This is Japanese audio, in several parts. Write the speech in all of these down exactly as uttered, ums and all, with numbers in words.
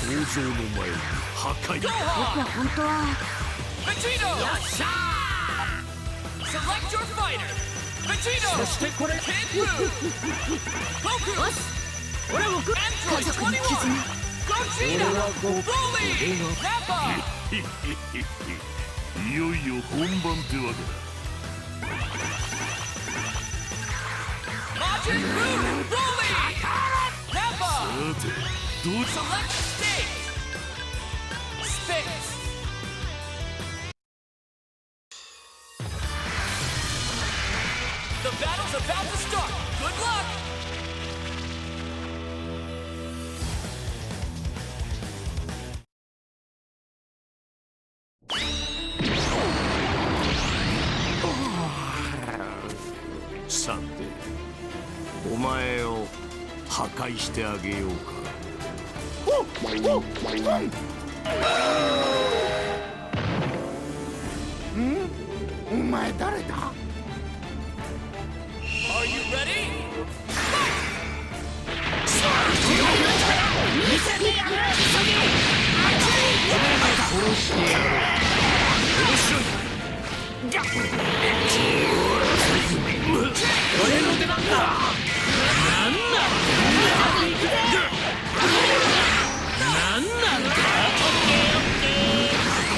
想像の前に破壊。 僕は本当は。 Vegito! よっしゃー Select your fighter! Vegito! そしてこれ Kid Buu! Goku! よし俺は僕 Android 家族の絆。 Gogeta! 俺はゴ Broly! Nappa! いよいよ本番ってわけだ。 Majin Buu! Broly! Nappa! さてどう Select stage! Space! The battle's about to start! Good luck! さてお前を破壊してあげようか。 ん？お前誰だ？ Are you ready? 見せてやる。 殺してやろう。面白い。俺の出番だ。なんだ。なんなんだ。こと。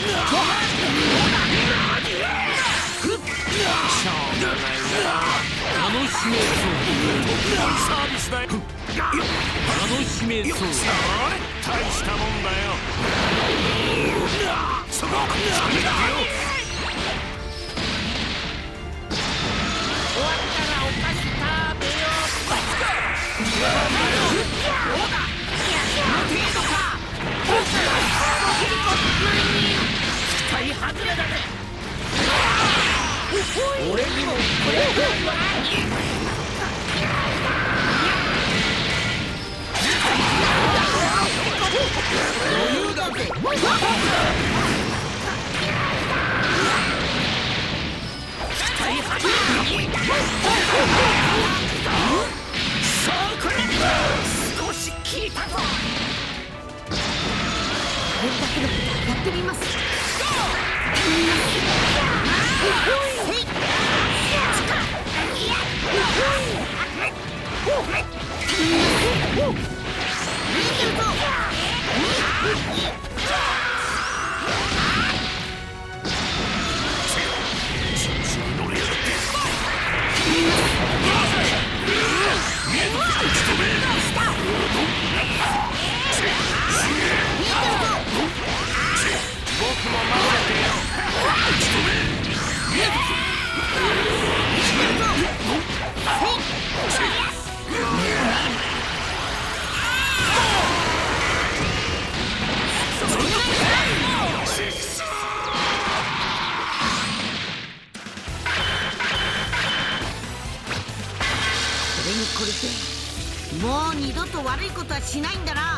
しょうがないな。楽しめそう。サービスだよ。楽しめそう。大したもんだよ。そこ。それだけよ。 終わったらお菓子食べよう。どうだ。この程度か。期待外れだぜ。俺にもこれくらいは。余裕だぜ。さあこれ少し効いたぞ。これだけのことやってみます。これでもう二度と悪いことはしないんだな。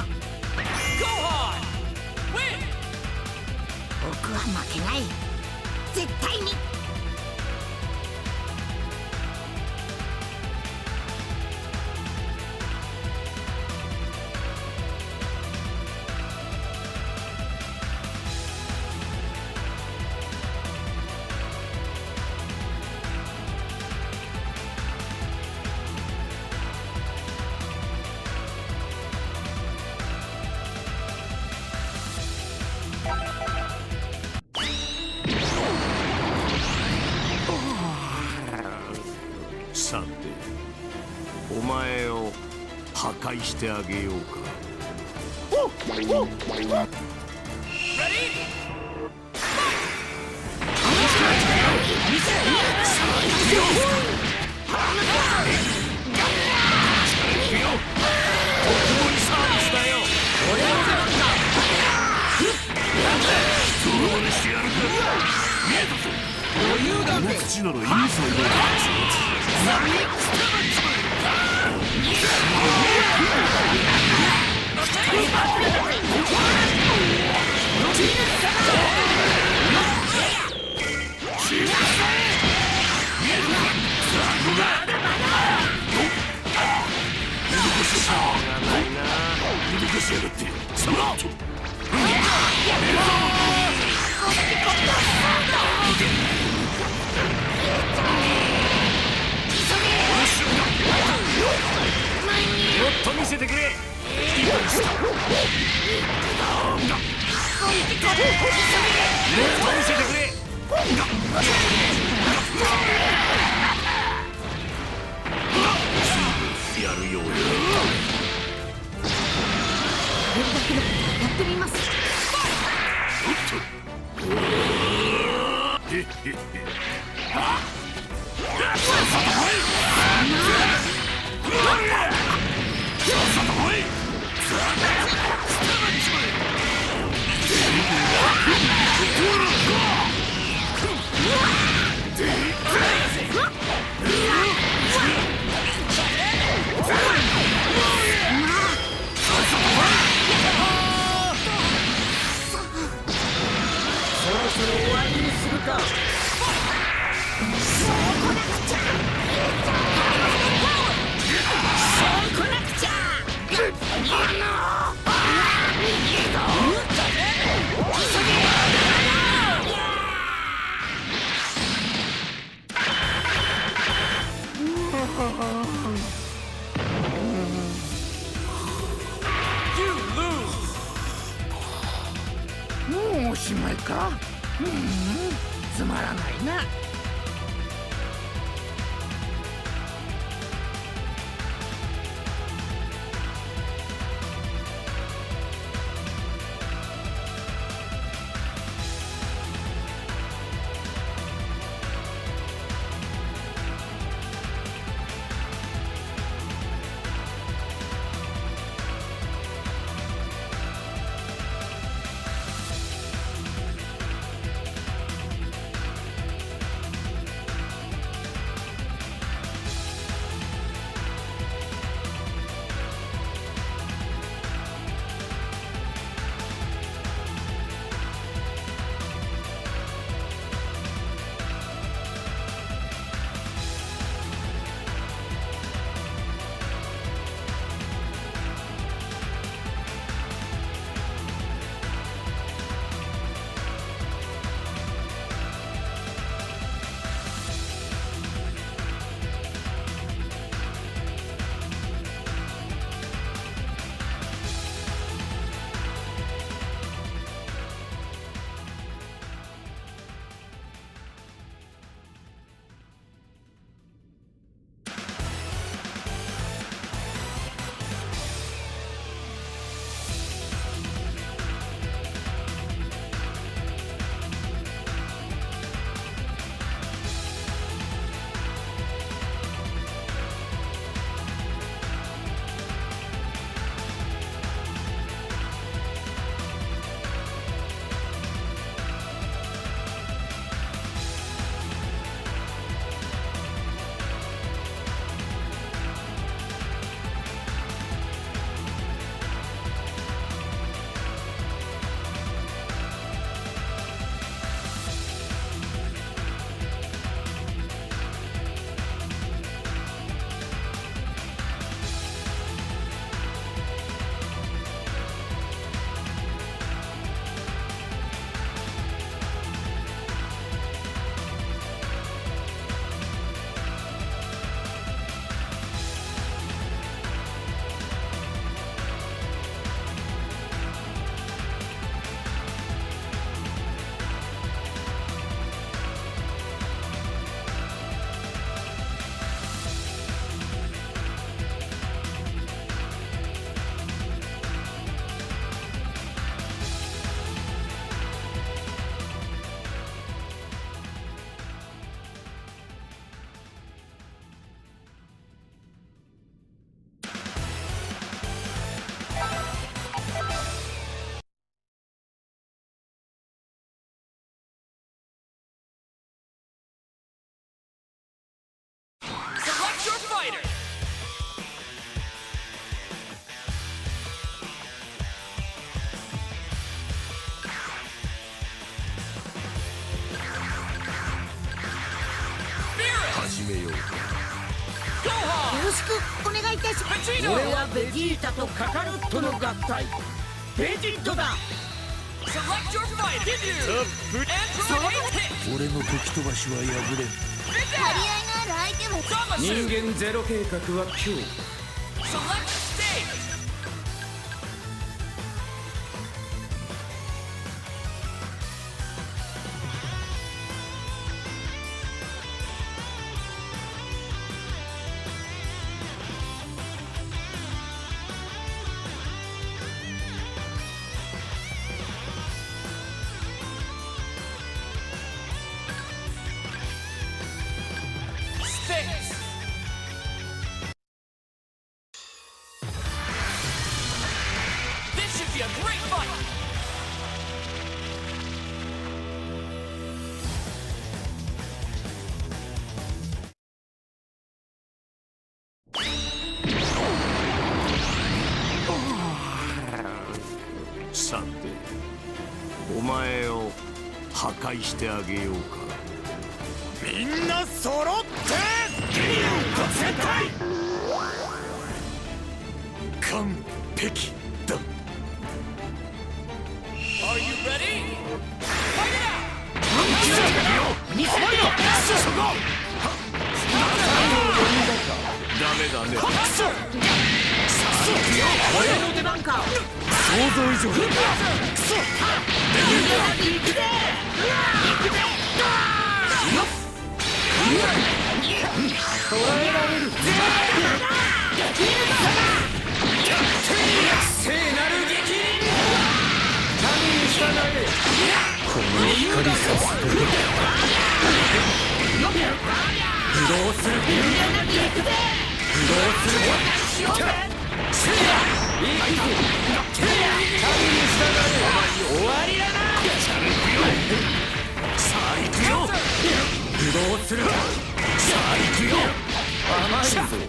僕は負けない。絶対に。 さてお前を破壊してあげようか。口ならいいぞ。しょうがないな。 しやがってその後もっと見せてくれ。いい子にしたもっと見せてくれ。やるようだ。 これだけのことやってみます。 おっとへっへっへあっそろそろ終わりにするか。そうこなくちゃ。そうこなくちゃ。 もうおしまいか。うーん、つまらないな。 始めようか。 Gohan! よろしくお願いいたします。 Vegito! 俺はベジータとカカロットの合体ベジットだ。 Select your fighter! Ginyu! Android hit! 俺の時飛ばしは破れん。 張り合いのある相手も。 Zamasu! 人間ゼロ計画は今日 Select stage! Space! This should be a great fight! さて、お前を破壊してあげようか。みんな揃ってゲリラ特戦隊完璧だ。 Are you ready? Fight it out! ダメだね。 俺の出番か。 想像以上だ。 捕らえられる。聖なる激鱗。神に従え。この光さすと武道する。武道する。聖ないい神に従え。終わりだな。 さあ行くよ。 武道する。 さあ行くよ。 甘いぞ。 行くよ。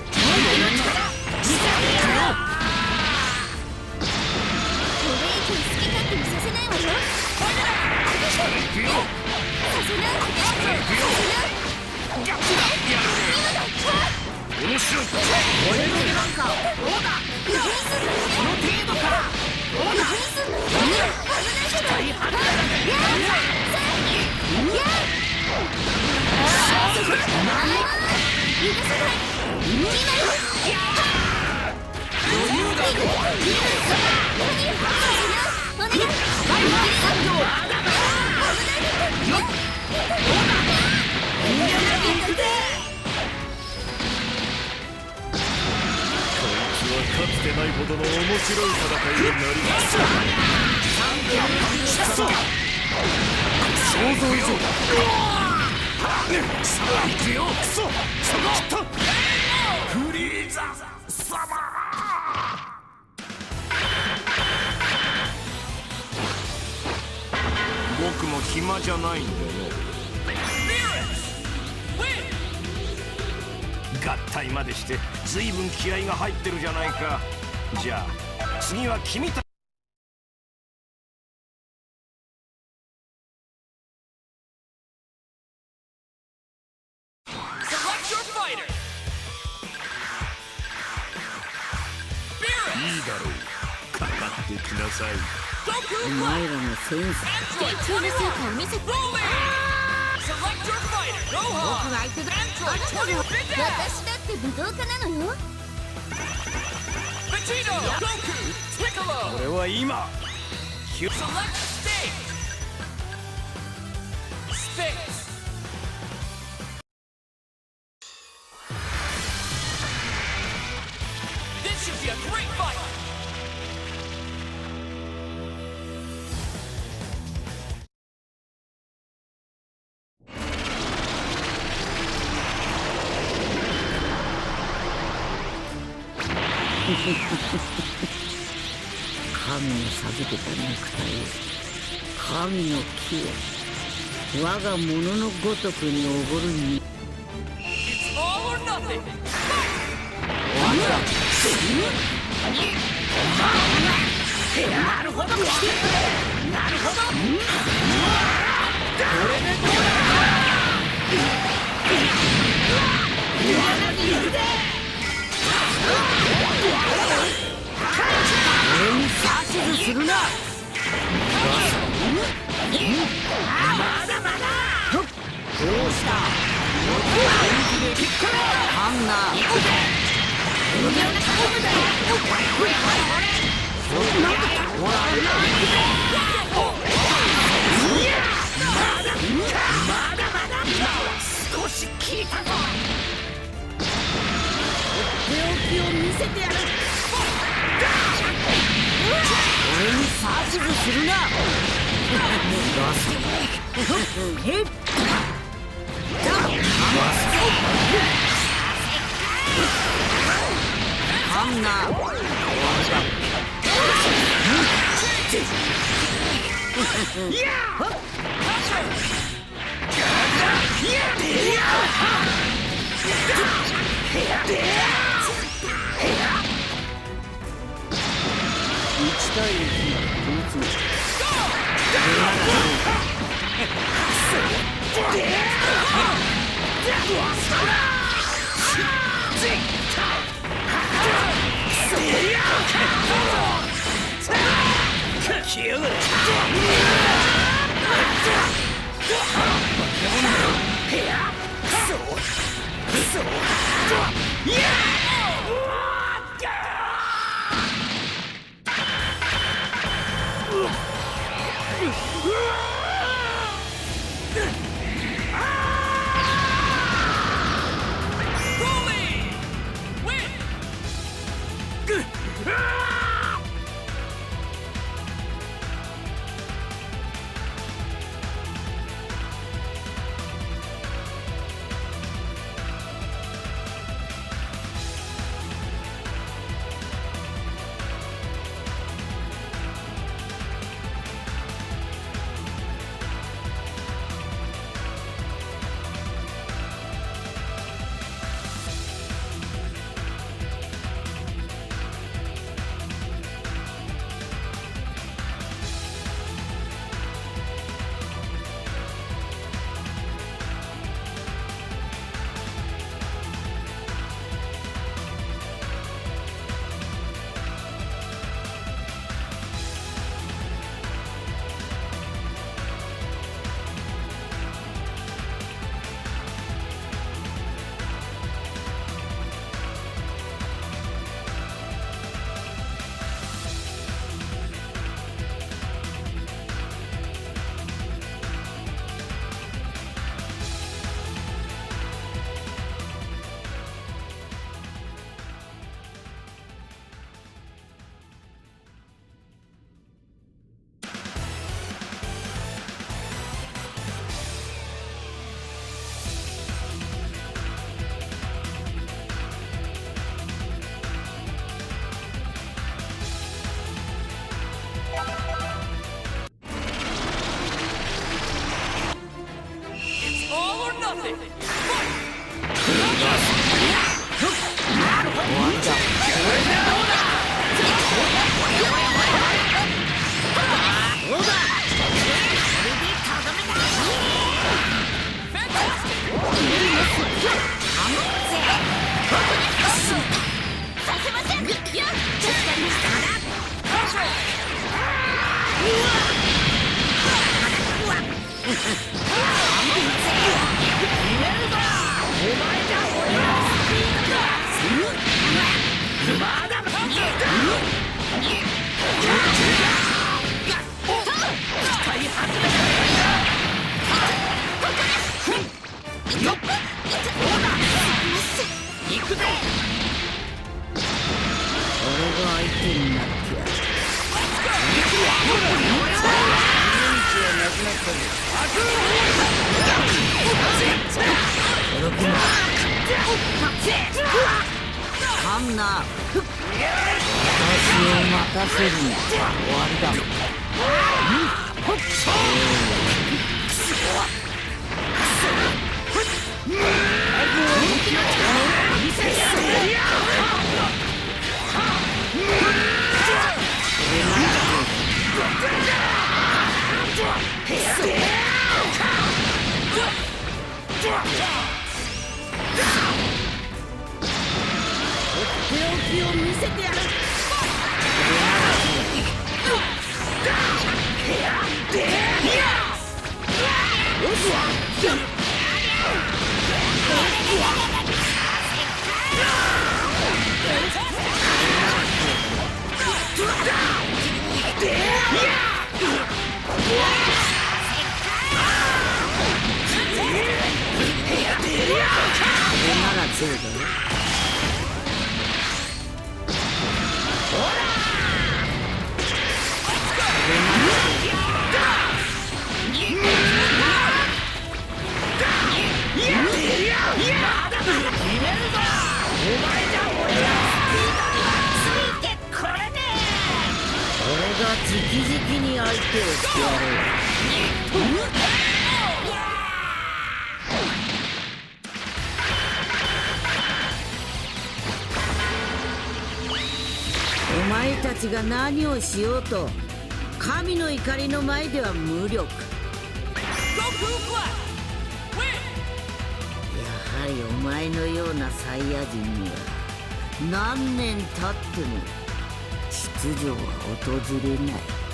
これ以上好き勝手にさせないわよ。 さあ行くよ。 させないわよ。 面白い。 俺の出番か。どうだ。この程度か。どうだ。期待外れだ。 かつてないほどの面白い戦いになります。想像以上だ。さあ行くよ。クソ、そこフリーザ様。僕も暇じゃないんだよ。合体までして随分気合が入ってるじゃないか。じゃあ次は君たち。いいだろう。かかってきなさい。 お前らのセンス。 絶頂の成果を見せて。僕が相手だ。あなたも私だって武道家なのよ。 俺は今。 神の授けた肉体を、神の木を我が物のごとくにおごるに。なるほど。なるほど。これでどうだ。 俺に指図するな。 まだまだ。 どうした。ハンナー少し効いたぞ。 手置きを見せてやる。 俺に指図するな。えっハンナーいち対いちならこのつもり。ハンナー、私を待たせるの終わりだ。手をを見せてやる。お前たちが何をしようと神の怒りの前では無力。やはりお前のようなサイヤ人には何年経っても秩序は訪れない。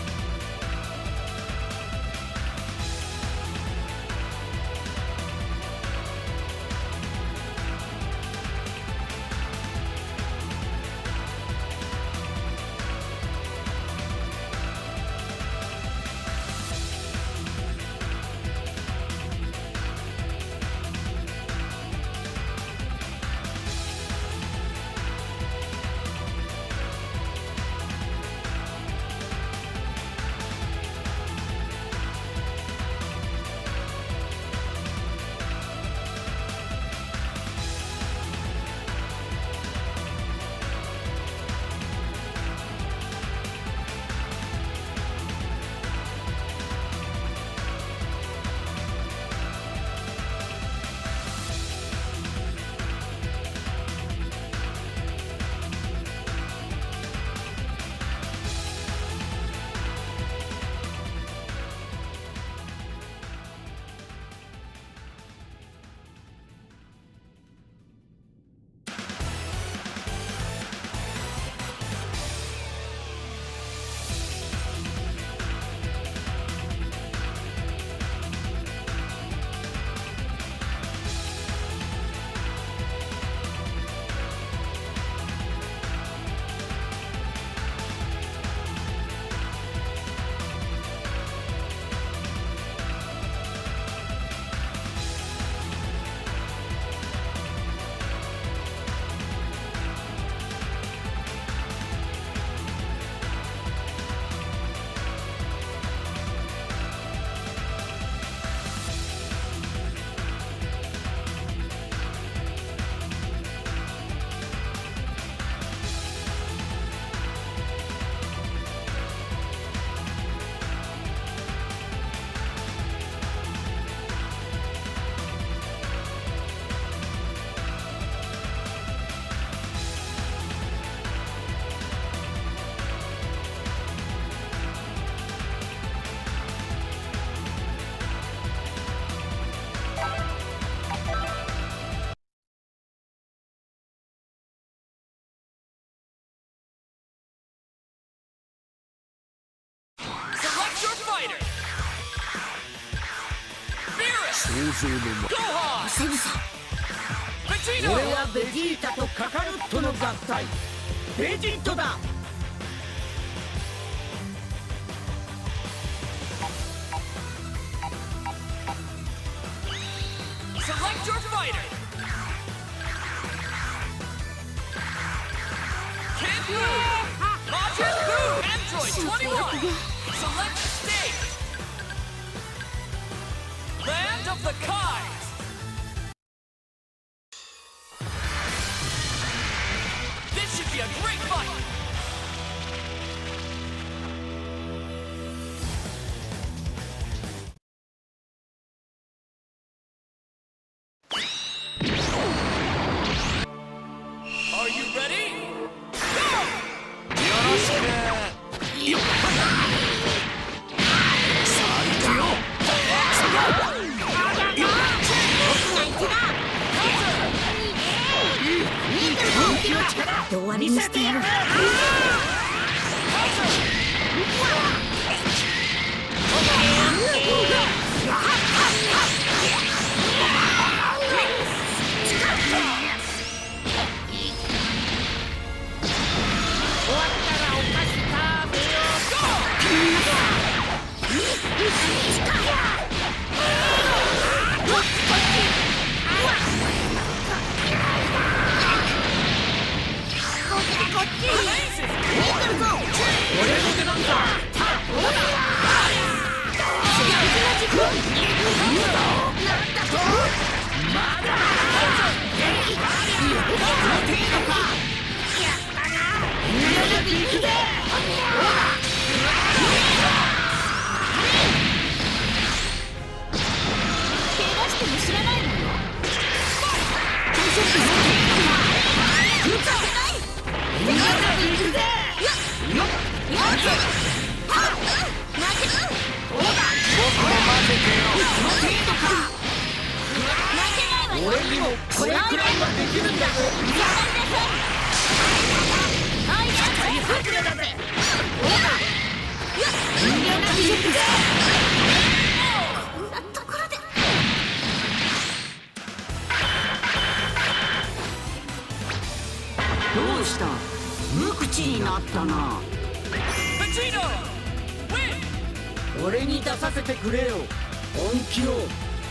俺はベジータとカカロットの合体ベジットだ。 Select your fighter. Kid Buu, Majin Buu, Android twenty-one. Select stage. Land of the Kais. This should be a great fight. Are you ready? Go! よろしく。よっ。さあ行くよ。よっ。 て終わりにしてやる。 俺にもこれくらいはできるんだぞ。 どうした？無口になったな。 俺に出させてくれよ、本気を。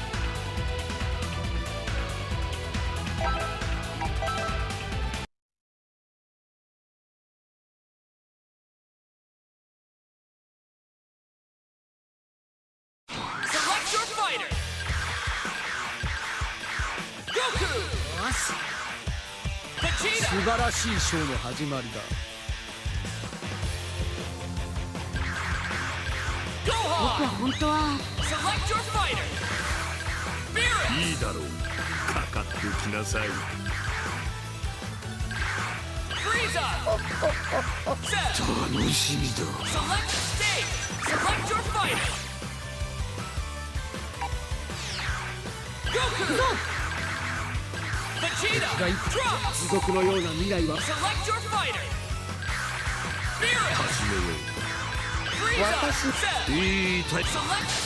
素晴らしいショーの始まりだ。 僕は本当は。 いいだろう、かかってきなさい。楽しみだ。 地獄のような未来は始めよう。私いいタイプ。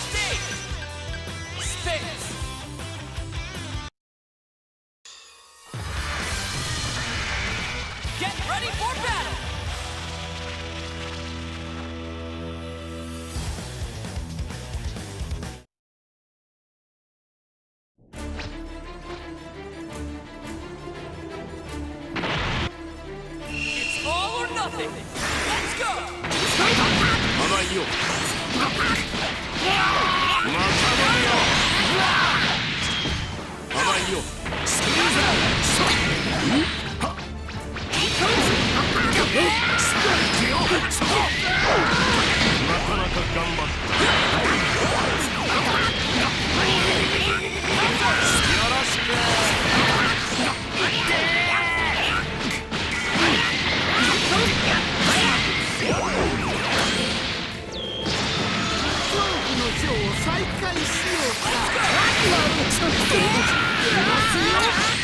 甘いよ。またまよ。甘いよ。なかなか頑張った。よろしく。 再開しようか。 ちょっといますよ。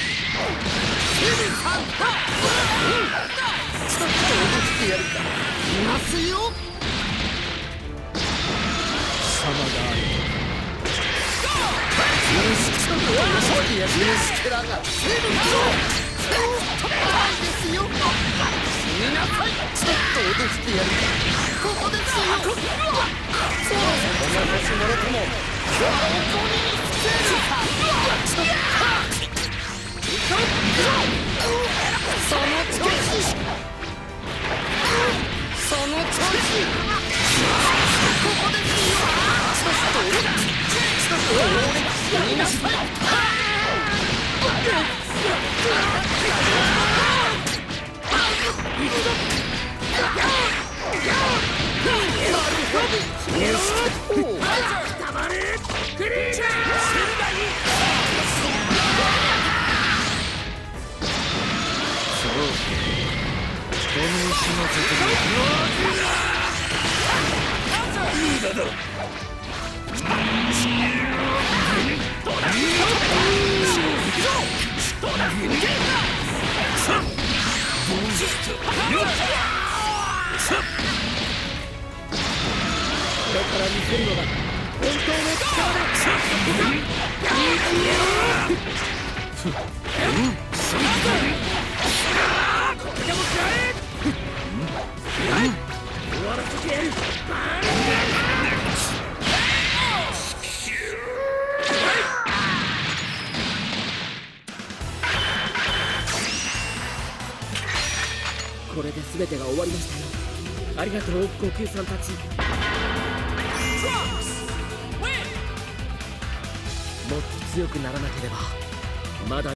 ちょっと踊ってやるか。 いますよ。 様がある。よし、ちょっと遅いやつですけらが。セブンですよ。死になさい。ちょっと踊ってやるか。ここですよ。そうだ、お前たちもろとも。今日はおこにつける。ちょっと。その調子。その調子。ここですよ。ちょっと俺。ちょっと俺。死になさい。 どうぞ。 これから見せるのが本当の力だ。これでも食らえ。終わらせてやる。これで全てが終わりましたよ。ありがとう悟空さんたち。もっと強くならなければまだ